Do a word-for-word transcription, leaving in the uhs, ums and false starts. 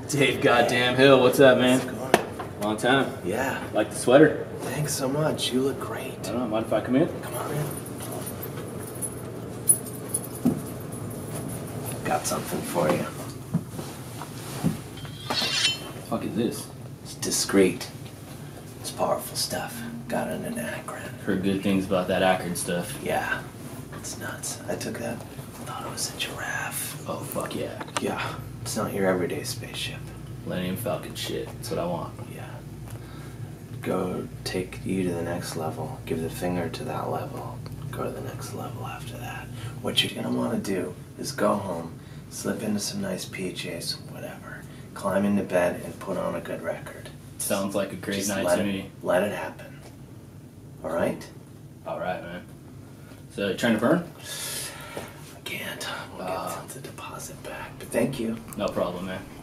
Dave goddamn Hill, what's up, man? How's it going? Long time. Yeah. Like the sweater? Thanks so much. You look great. I don't know, mind if I come in? Come on in. Got something for you. What the fuck is this? It's discreet. It's powerful stuff. Got it in Akron. Heard good things about that Akron stuff. Yeah. It's nuts. I took that. Thought it was a giraffe. Oh, fuck yeah. Yeah. It's not your everyday spaceship. Millennium Falcon shit. That's what I want. Yeah. Go take you to the next level. Give the finger to that level. Go to the next level after that. What you're gonna want to do is go home, slip into some nice P Js, whatever, climb into bed and put on a good record. Sounds like a great Just night let to it, me. Let it happen. Alright? Alright, man. So, you trying to burn? I can't. We'll Uh, get the deposit back. But thank you. No problem, man.